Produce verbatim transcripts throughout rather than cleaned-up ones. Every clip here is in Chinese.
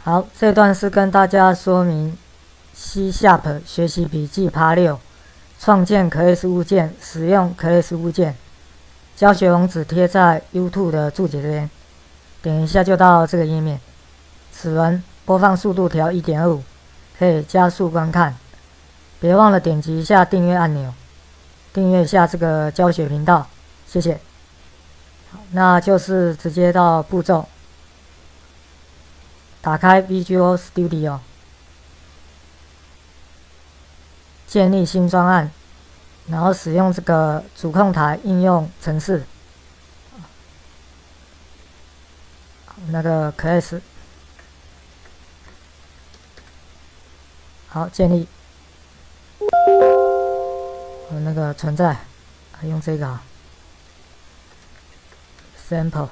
好，这段是跟大家说明 C Sharp 学习笔记 Part 六，创建 class 物件，使用 class 物件。教学网址贴在 YouTube 的注解这边，点一下就到这个页面。此文播放速度调 一点二五， 可以加速观看。别忘了点击一下订阅按钮，订阅一下这个教学频道，谢谢。好，那就是直接到步骤。打开 Visual Studio， 建立新专案，然后使用这个主控台应用程式，那个 class， 好，建立，呃，那个存在，用这个啊 ，sample。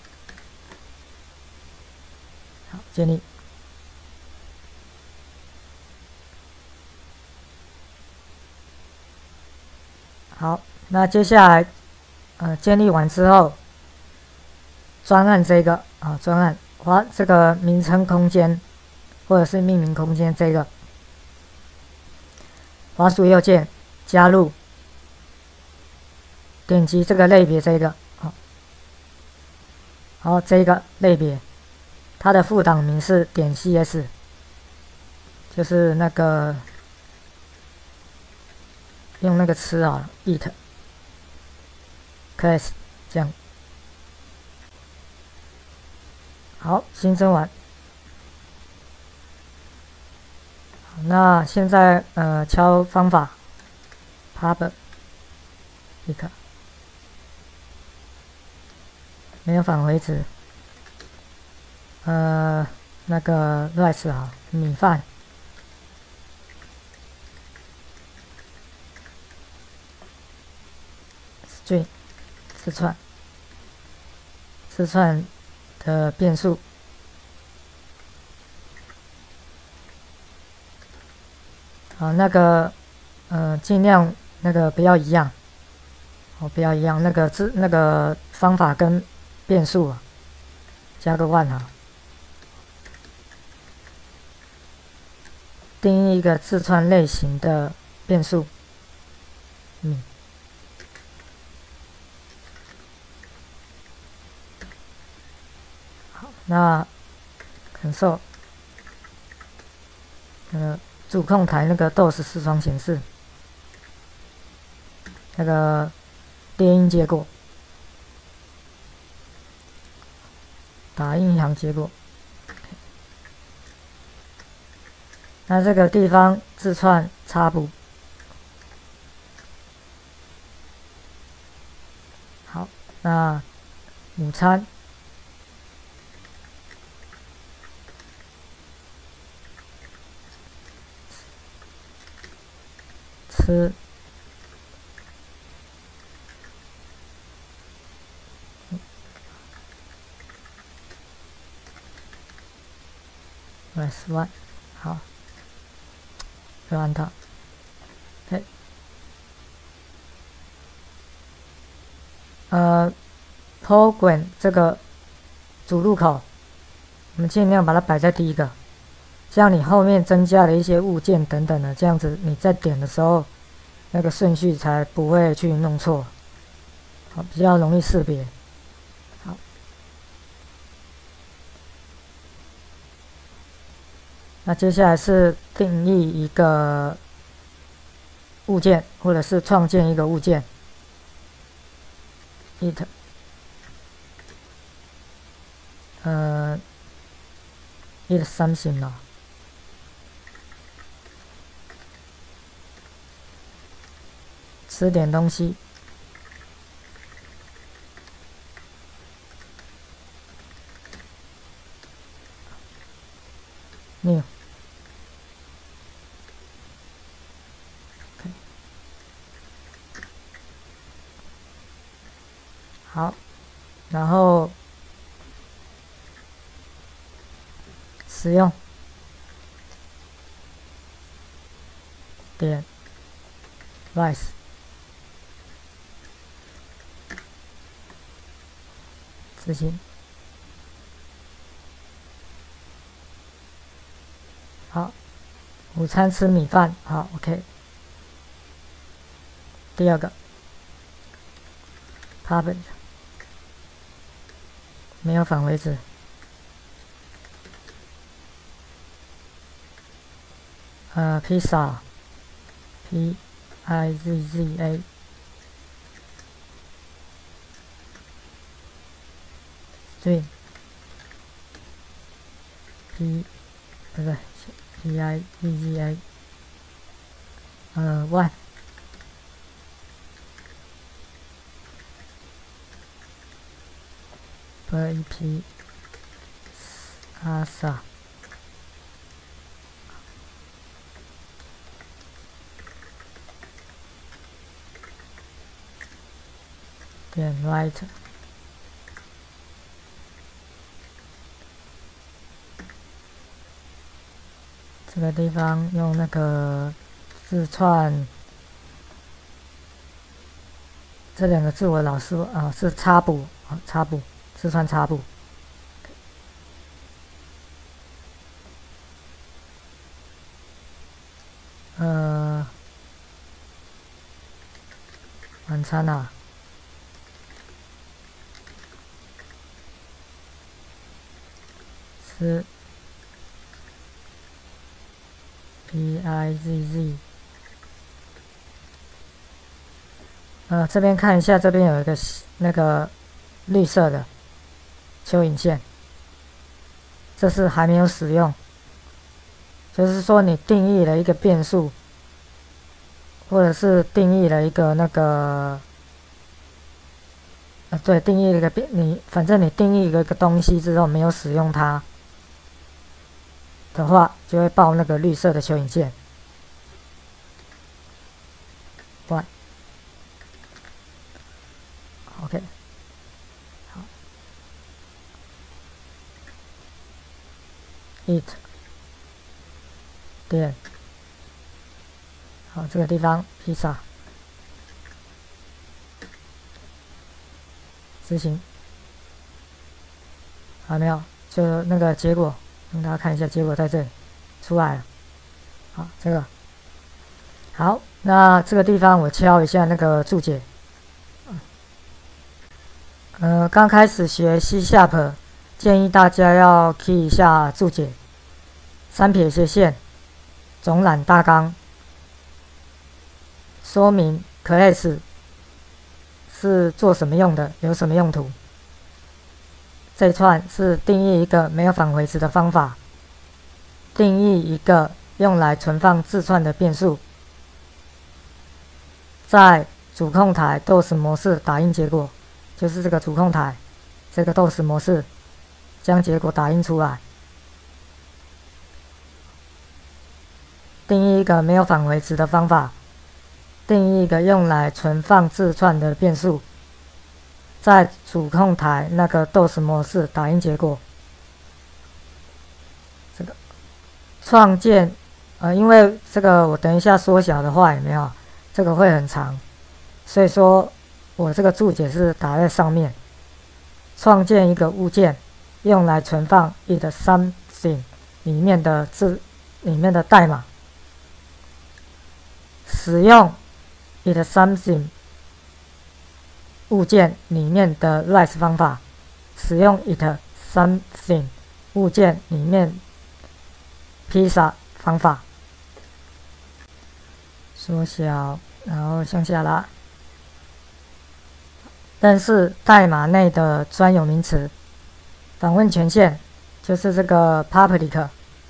好，建立。好，那接下来，呃，建立完之后，专案这个啊，专案划这个名称空间，或者是命名空间这个，滑鼠右键加入，点击这个类别这个，好，好，这个类别。它的副档名是点 cs， 就是那个用那个词啊 ，it class 这样。好，新增完。那现在呃敲方法 ，pub 一个没有返回值。呃，那个 rice 啊，米饭。string 字串，字串的变数。好，那个呃，尽量那个不要一样，哦，不要一样，那个字那个方法跟变数啊，加个 one 啊。定义一个字串类型的变数，嗯，好，那 console 呃主控台那个 dos 视窗显示，那个列印结果，打印一行结果。那这个地方字串插补，好，那午餐吃，rice one， 好。就按它，哎，呃 ，program 这个主入口，我们尽量把它摆在第一个，这样你后面增加了一些物件等等的，这样子你在点的时候，那个顺序才不会去弄错，好，比较容易识别。好，那接下来是定义一个物件，或者是创建一个物件。it 呃 it something 了，吃点东西。new好，然后使用点 rice 执行。 好，午餐吃米饭，好 ，OK。第二个 ，public 没有返回值。呃，披萨 ，P I Z Z A。对 ，P 不对 ，P I Z Z A， 呃 ，one， B P 阿萨，点 right。这个地方用那个字串，这两个字我老师啊是插补啊插补字串插补。呃，晚餐啊，是 P I Z Z。呃，这边看一下，这边有一个那个绿色的蚯蚓线，这是还没有使用。就是说，你定义了一个变数，或者是定义了一个那个，呃，对，定义了一个变，你反正你定义了一个东西之后没有使用它的话，就会报那个绿色的蚯蚓线。one OK， 好 ，eat 点，好，这个地方披萨，执行，还没有，就那个结果，让大家看一下，结果在这里出来了。好，这个好，那这个地方我敲一下那个注解。呃，刚开始学 C Sharp， 建议大家要 key 一下注解，三撇斜线，总览大纲，说明 class 是做什么用的，有什么用途。这一串是定义一个没有返回值的方法，定义一个用来存放字串的变数，在主控台 D O S 模式打印结果。就是这个主控台，这个 D O S 模式将结果打印出来。定义一个没有返回值的方法，定义一个用来存放字串的变数，在主控台那个 D O S 模式打印结果。这个创建，呃，因为这个我等一下缩小的话有没有？这个会很长，所以说。我这个注解是打在上面，创建一个物件，用来存放 it something 里面的字里面的代码。使用 it something 物件里面的 rise 方法，使用 it something 物件里面披萨方法。缩小，然后向下拉。但是代码内的专有名词，访问权限就是这个 public，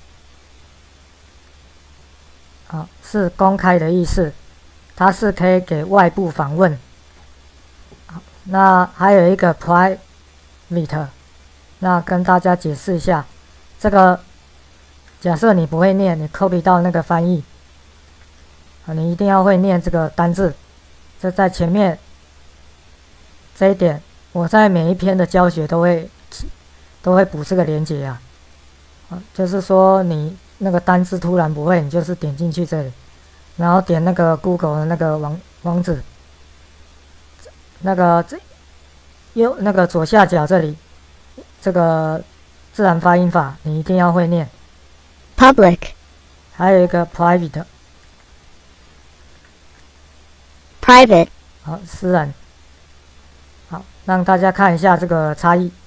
好，是公开的意思，它是可以给外部访问。好，那还有一个 private， 那跟大家解释一下，这个假设你不会念，你 copy 到那个翻译，啊，你一定要会念这个单字，这在前面。这一点，我在每一篇的教学都会都会补这个连结啊，啊，就是说你那个单字突然不会，你就是点进去这里，然后点那个 Google 的那个网网址，那个这右那个左下角这里，这个自然发音法你一定要会念。 Public 还有一个 private， private， 好，私人。好，让大家看一下这个差异。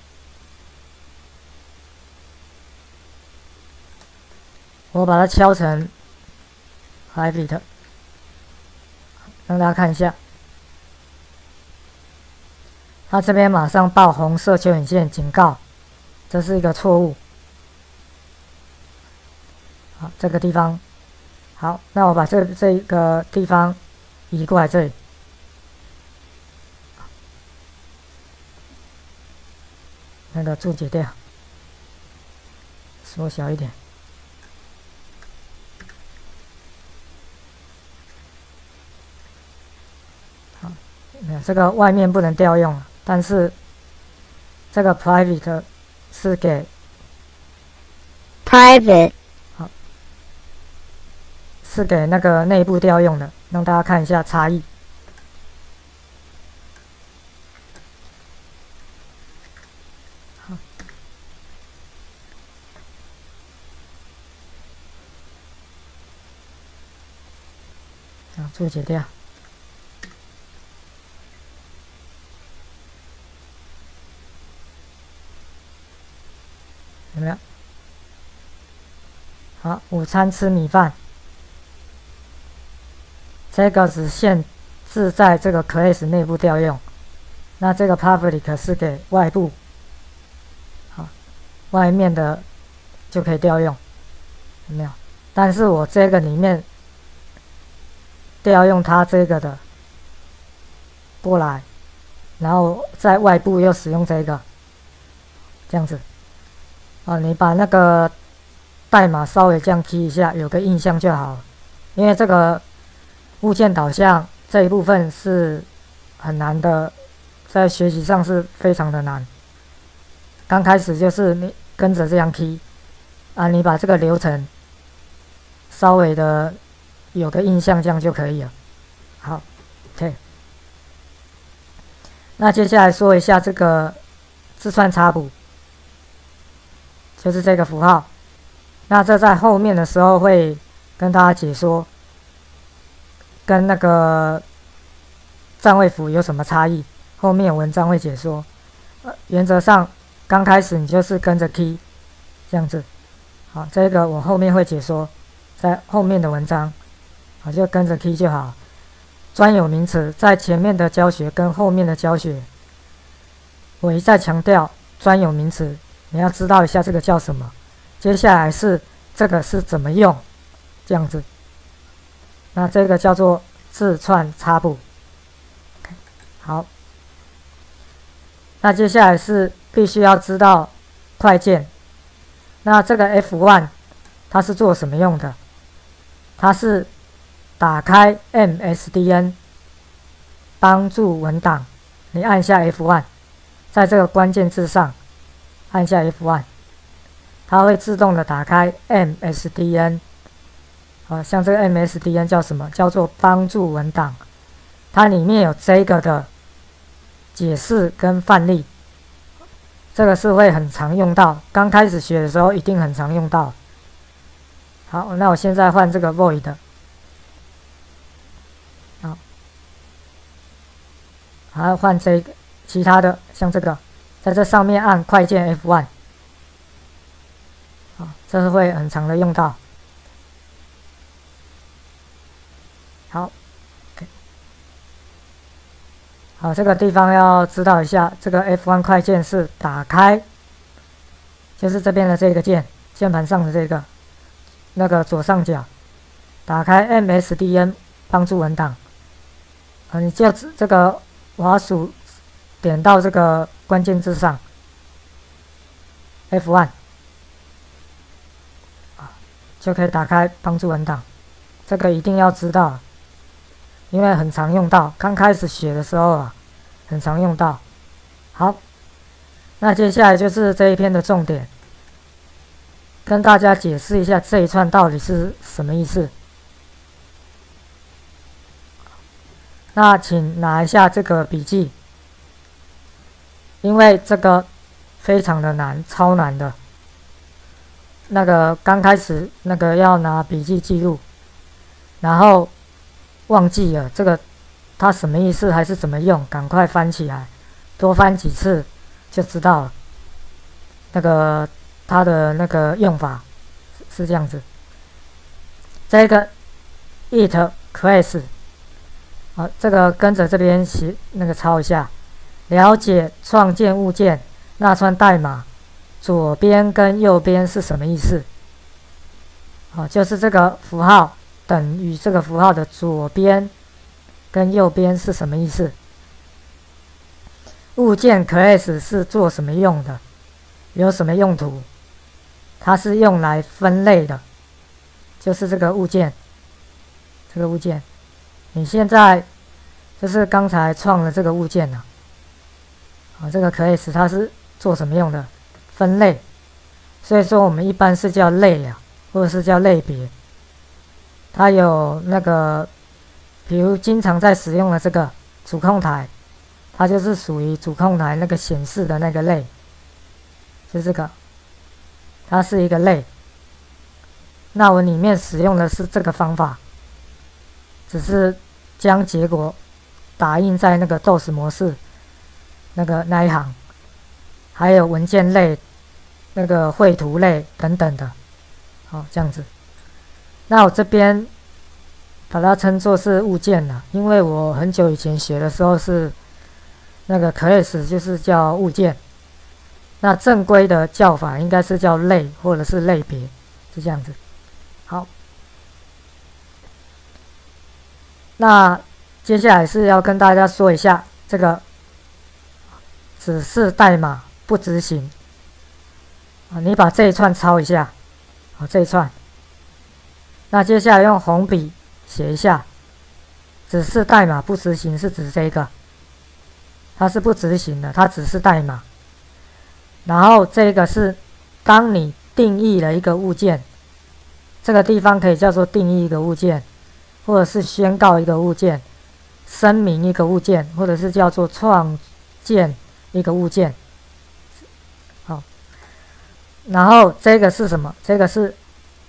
我把它敲成 private， 让大家看一下。它这边马上报红色蚯蚓线警告，这是一个错误。好，这个地方，好，那我把这这个地方移过来这里。那个注解掉，缩小一点。好，这个外面不能调用，但是这个 private 是给 private， 好，是给那个内部调用的，让大家看一下差异。啊，注解掉。有没有？好，午餐吃米饭。这个只限制在这个 class 内部调用，那这个 public 是给外部，好，外面的就可以调用，有没有？但是我这个里面调用它这个的过来，然后在外部又使用这个，这样子。啊，你把那个代码稍微这样 key 一下，有个印象就好了。因为这个物件导向这一部分是很难的，在学习上是非常的难。刚开始就是你跟着这样 key 啊，你把这个流程稍微的有个印象，这样就可以了。好 ，OK。那接下来说一下这个字串插补。就是这个符号，那这在后面的时候会跟大家解说，跟那个占位符有什么差异，后面文章会解说。呃，原则上刚开始你就是跟着 key 这样子，好，这个我后面会解说，在后面的文章，好，就跟着 key 就好。专有名词在前面的教学跟后面的教学，我一再强调专有名词。你要知道一下这个叫什么，接下来是这个是怎么用，这样子。那这个叫做字串插补。好，那接下来是必须要知道快键。那这个 F 一 它是做什么用的？它是打开 M S D N 帮助文档，你按下 F 一，在这个关键字上。按下 F 一， 它会自动的打开 M S D N， 啊，像这个 M S D N 叫什么？叫做帮助文档，它里面有这个的解释跟范例，这个是会很常用到，刚开始学的时候一定很常用到。好，那我现在换这个 void， 好，还要换这个其他的，像这个。在这上面按快键 F 一， 好，这是会很常的用到。好 ，OK， 好，这个地方要知道一下，这个 F 一 快键是打开，就是这边的这个键，键盘上的这个，那个左上角，打开 M S D N 帮助文档，啊，你就这个滑鼠点到这个。关键字上 F 一 啊，就可以打开帮助文档。这个一定要知道，因为很常用到。刚开始学的时候啊，很常用到。好，那接下来就是这一篇的重点，跟大家解释一下这一串到底是什么意思。那请拿一下这个笔记。因为这个非常的难，超难的。 那个刚开始那个要拿笔记记录，然后忘记了这个它什么意思还是怎么用，赶快翻起来，多翻几次就知道了。那个它的那个用法是这样子。这个 it class 好，这个跟着这边写那个抄一下。了解创建物件那串代码，左边跟右边是什么意思？好，就是这个符号等于这个符号的左边跟右边是什么意思？物件 class 是做什么用的？有什么用途？它是用来分类的。就是这个物件，这个物件，你现在就是刚才创了这个物件了，啊，这个 class 它是做什么用的？分类，所以说我们一般是叫类啊，或者是叫类别。它有那个，比如经常在使用的这个主控台，它就是属于主控台那个显示的那个类，就这个，它是一个类。那我里面使用的是这个方法，只是将结果打印在那个 D O S 模式那个那一行，还有文件类、那个绘图类等等的，好，这样子。那我这边把它称作是物件了，因为我很久以前写的时候是那个 class 就是叫物件，那正规的叫法应该是叫类或者是类别，是这样子。好，那接下来是要跟大家说一下这个指示代码不执行啊，你把这一串抄一下，啊，这一串。那接下来用红笔写一下，指示代码不执行是指这个，它是不执行的，它只是代码。然后这个是当你定义了一个物件。这个地方可以叫做定义一个物件，或者是宣告一个物件，声明一个物件，或者是叫做创建一个物件。好，然后这个是什么？这个是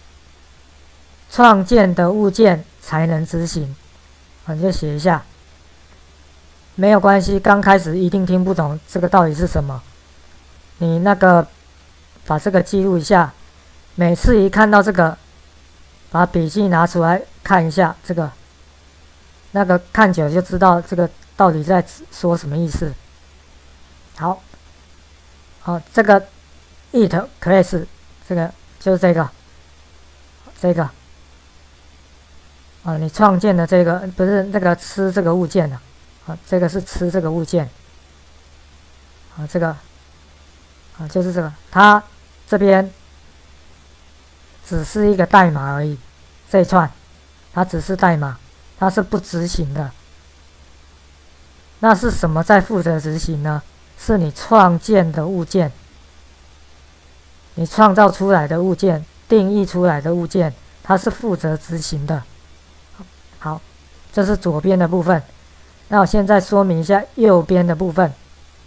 创建的物件才能执行，你就写一下，没有关系。刚开始一定听不懂这个到底是什么，你那个把这个记录一下，每次一看到这个。把笔记拿出来看一下，这个那个看久了就知道这个到底在说什么意思。好，好，这个 it class 这个就是这个，这个啊，你创建的这个不是那个吃这个物件的，啊，这个是吃这个物件，啊，这个啊就是这个，它这边。只是一个代码而已，这一串，它只是代码，它是不执行的。那是什么在负责执行呢？是你创建的物件，你创造出来的物件，定义出来的物件，它是负责执行的。好，这是左边的部分。那我现在说明一下右边的部分。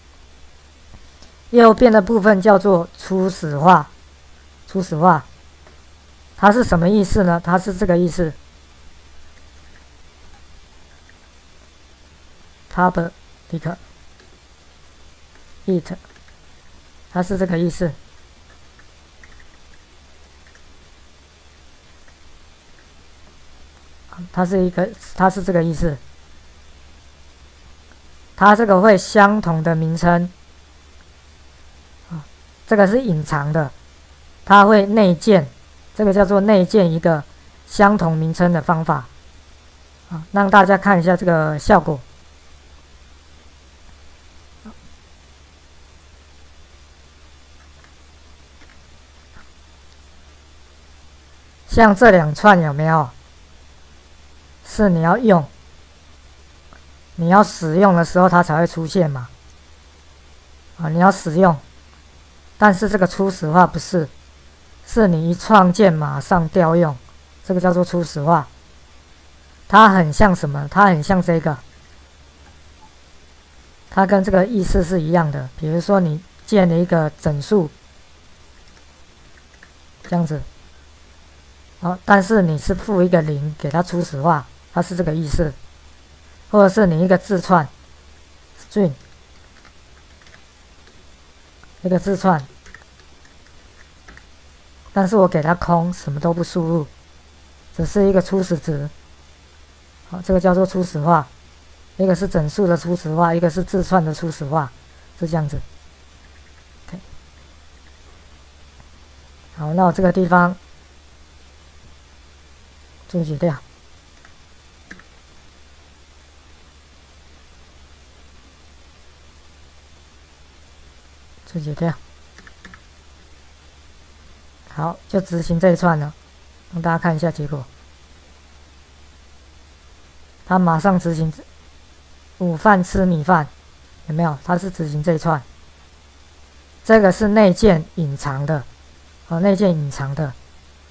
右边的部分叫做初始化，初始化。它是什么意思呢？它是这个意思 ，public it， 它是这个意思。它是一个，它是这个意思。它这个会相同的名称，啊，这个是隐藏的，它会内建。这个叫做内建一个相同名称的方法，啊，让大家看一下这个效果。像这两串有没有？是你要用，你要使用的时候它才会出现嘛，啊，你要使用，但是这个初始化不是。是你一创建马上调用，这个叫做初始化。它很像什么？它很像这个，它跟这个意思是一样的。比如说你建了一个整数， 这样子。好，但是你是负一个零给它初始化，它是这个意思。或者是你一个字串 string 一个字串，但是我给它空，什么都不输入，只是一个初始值。好，这个叫做初始化。一个是整数的初始化，一个是字串的初始化，是这样子。OK。好，那我这个地方注解掉。注解掉。好，就执行这一串了，让大家看一下结果。它马上执行午饭吃米饭，有没有？它是执行这一串。这个是内建隐藏的，哦，内建隐藏的，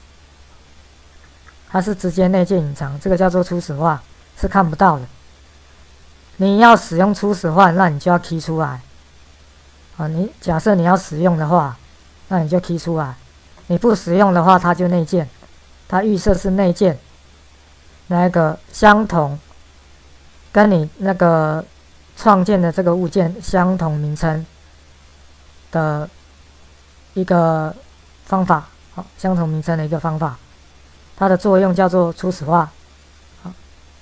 它是直接内建隐藏，这个叫做初始化，是看不到的。你要使用初始化，那你就要 key 出来。啊，你假设你要使用的话，那你就 key 出来。你不使用的话，它就内建，它预设是内建，那个相同，跟你那个创建的这个物件相同名称的一个方法，好，相同名称的一个方法，它的作用叫做初始化。好，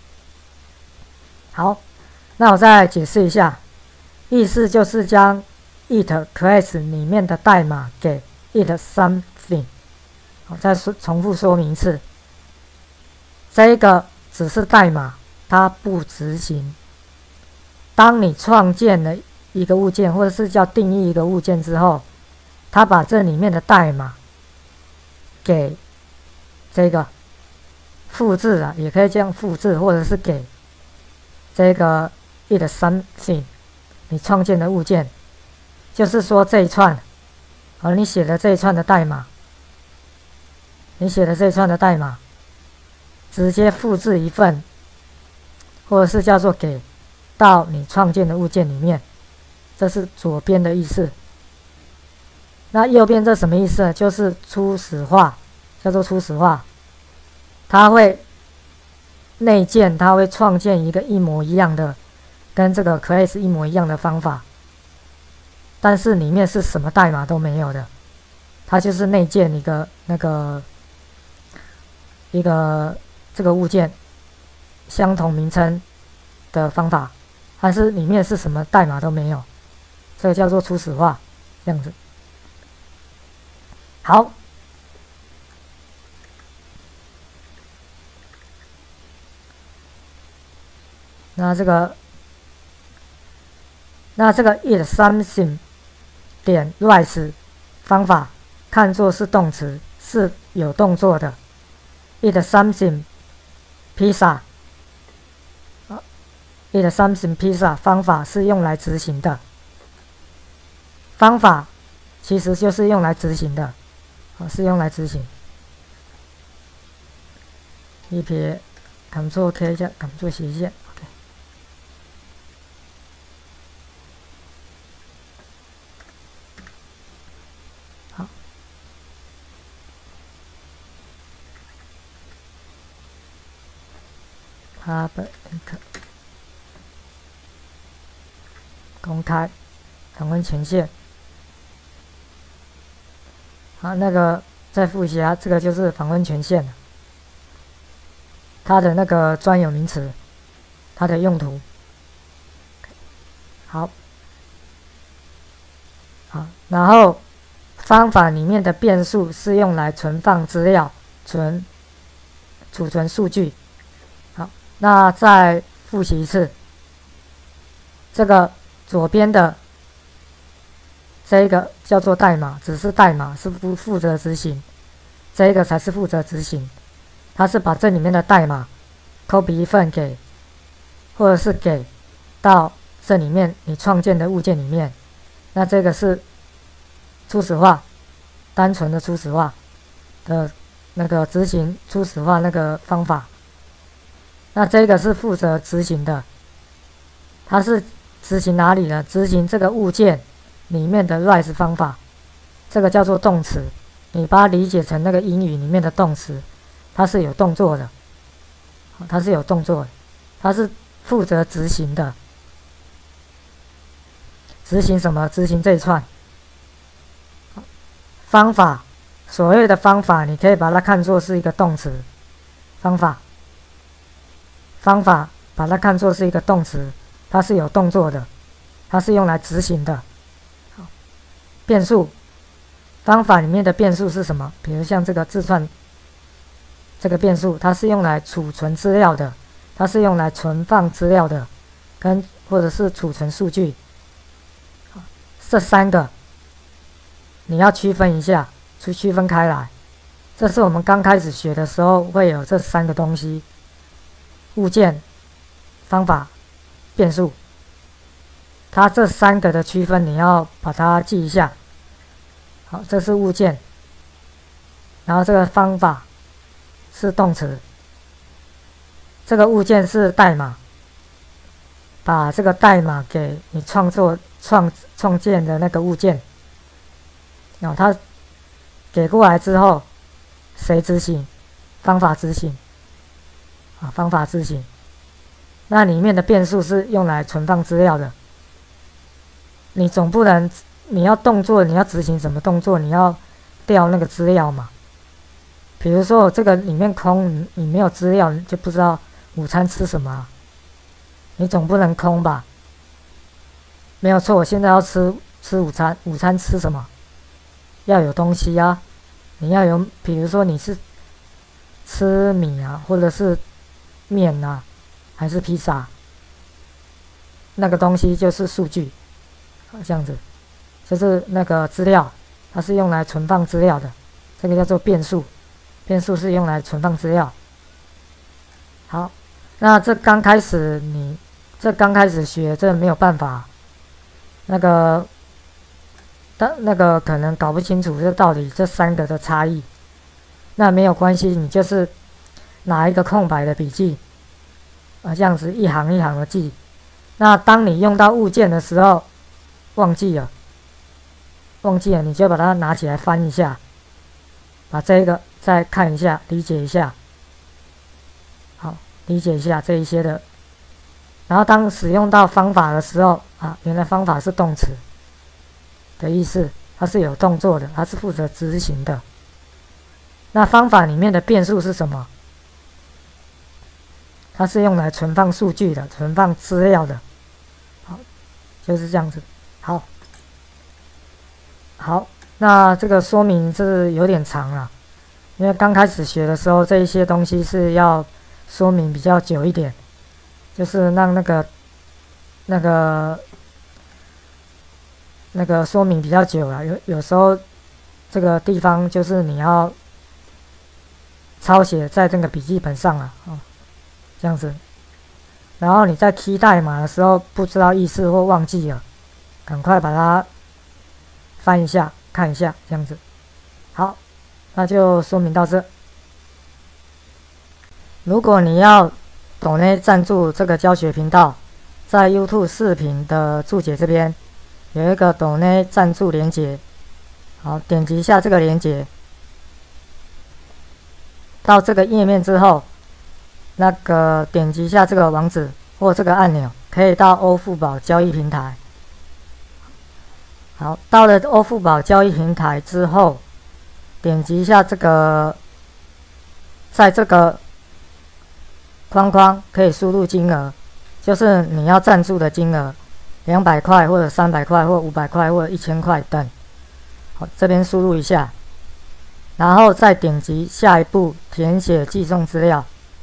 好，那我再解释一下，意思就是将it class 里面的代码给 it something。好，再说重复说明一次，这个只是代码，它不执行。当你创建了一个物件，或者是叫定义一个物件之后，它把这里面的代码给这个复制了，也可以这样复制，或者是给这个 it something 你创建的物件。就是说这一串，好，你写的这一串的代码，你写的这一串的代码，直接复制一份，或者是叫做给到你创建的物件里面，这是左边的意思。那右边这什么意思呢？就是初始化，叫做初始化，它会内建，它会创建一个一模一样的，跟这个 class 一模一样的方法。但是里面是什么代码都没有的，它就是内建一个那个一个这个物件相同名称的方法，但是里面是什么代码都没有，这个叫做初始化，这样子。好，那这个那这个 it something 点 rise 方法看作是动词，是有动作的。it something pizza it something pizza 方法是用来执行的，方法其实就是用来执行的，啊，是用来执行。一撇 Ctrl K 加 Ctrl 斜线 ，OK。好，它本可公开访问权限。好，那个再复习啊，这个就是访问权限了，它的那个专有名词，它的用途。好，好，然后方法里面的变数是用来存放资料、存储存数据。好，那再复习一次，这个左边的这一个叫做代码，只是代码，是不负责执行，这一个才是负责执行。它是把这里面的代码 copy 一份给，或者是给到这里面你创建的物件里面。那这个是初始化，单纯的初始化的那个执行初始化那个方法。那这个是负责执行的，它是执行哪里呢？执行这个物件里面的 rise 方法，这个叫做动词， 你把它理解成那个英语里面的动词，它是有动作的，它是有动作的，它是负责执行的。执行什么？执行这一串方法。所谓的方法，你可以把它看作是一个动词。方法，方法，把它看作是一个动词，它是有动作的，它是用来执行的。变数，方法里面的变数是什么？比如像这个字串，这个变数，它是用来储存资料的，它是用来存放资料的，跟或者是储存数据。这三个你要区分一下，去区分开来。这是我们刚开始学的时候会有这三个东西：物件、方法、变数。它这三个的区分你要把它记一下。好，这是物件，然后这个方法是动词，这个物件是代码，把这个代码给你创作创创建的那个物件，然后它给过来之后，谁执行？方法执行，啊，方法执行。那里面的变数是用来存放资料的，你总不能你要动作，你要执行什么动作？你要调那个资料嘛？比如说我这个里面空，你你没有资料，你就不知道午餐吃什么啊，你总不能空吧？没有错，我现在要吃吃午餐，午餐吃什么？要有东西啊，你要有，比如说你是吃米啊，或者是面啊，还是披萨？那个东西就是数据，这样子，就是那个资料，它是用来存放资料的，这个叫做变数，变数是用来存放资料。好，那这刚开始你这刚开始学，这没有办法。那个，但那个可能搞不清楚这到底这三个的差异，那没有关系，你就是拿一个空白的笔记，啊，这样子一行一行的记。那当你用到物件的时候，忘记了，忘记了，你就把它拿起来翻一下，把这个再看一下，理解一下，好，理解一下这一些的。然后当使用到方法的时候，啊，原来方法是动词的意思，它是有动作的，它是负责执行的。那方法里面的变数是什么？它是用来存放数据的，存放资料的。好，就是这样子。好，好，那这个说明是有点长了，因为刚开始学的时候，这一些东西是要说明比较久一点。就是让那个、那个、那个说明比较久了，有有时候这个地方就是你要抄写在这个笔记本上了哦，这样子。然后你在 key 代码的时候不知道意思或忘记了，赶快把它翻一下看一下，这样子。好，那就说明到这。如果你要抖内赞助这个教学频道，在 YouTube 视频的注解这边有一个抖内赞助连结，好，点击一下这个连结，到这个页面之后，那个点击一下这个网址或这个按钮，可以到欧付宝交易平台。好，到了欧付宝交易平台之后，点击一下这个，在这个框框可以输入金额，就是你要赞助的金额，两百块或者三百块或五百块或者一千块等。好，这边输入一下，然后再点击下一步填写寄送资料。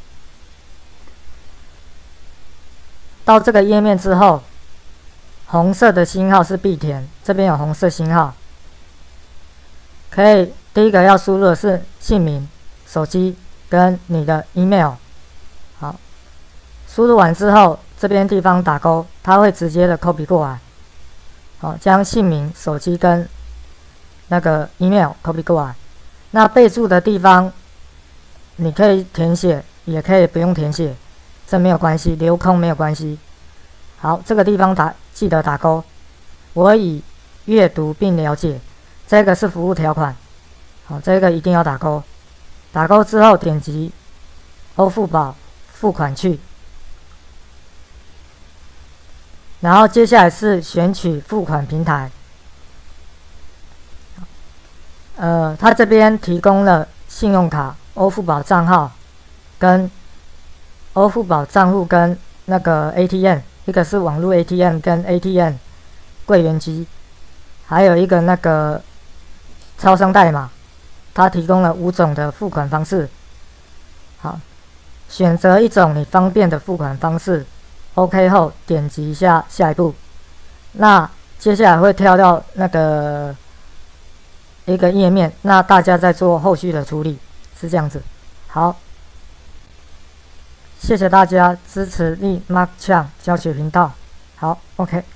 到这个页面之后，红色的星号是必填，这边有红色星号，可以第一个要输入的是姓名、手机跟你的 email。好，输入完之后，这边地方打勾，它会直接的 copy 过来。好，将姓名、手机跟那个 email copy 过来。那备注的地方，你可以填写，也可以不用填写，这没有关系，留空没有关系。好，这个地方打记得打勾。我已阅读并了解，这个是服务条款。 好，这个一定要打勾。打勾之后点击欧付宝付款去，然后接下来是选取付款平台。呃，它这边提供了信用卡、欧付宝账号跟欧付宝账户跟那个 A T M， 一个是网络 A T M 跟 A T M 柜员机，还有一个那个超商代码。它提供了五种的付款方式。好，选择一种你方便的付款方式 ，OK 后点击一下下一步。那接下来会跳到那个一个页面，那大家再做后续的处理，是这样子。好，谢谢大家支持力 Mark Chang 教学频道。好 ，OK。